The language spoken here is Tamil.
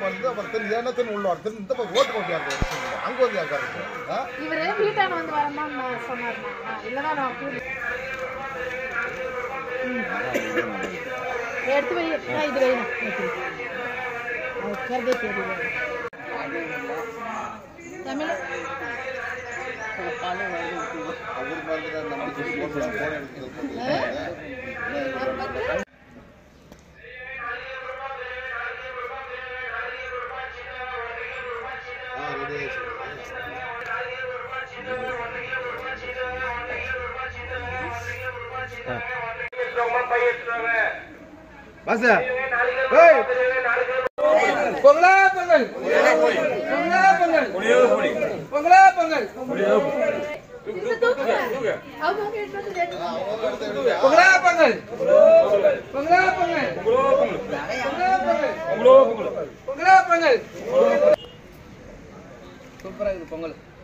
வந்து அப்புறம் தென் ஏனத்தின் உள்ள தென் இந்த ஓட்டு கொண்டு அங்கே வந்து யாருக்காரு இவரே வீட்டான வந்து வரமான்னு சொன்னார். இல்லைன்னா நான் எடுத்து வை. இது வைணும் கருதே தெரியல தமிழ் அவர் மாதிரி நம்பிக்கை போன எடுத்து Masa? Hei! Pengla pengal. Pengla pengal. Pengla pengal. Pengla pengal. Pengla pengal. Pengla pengal. Pengla pengal. Super itu pengal.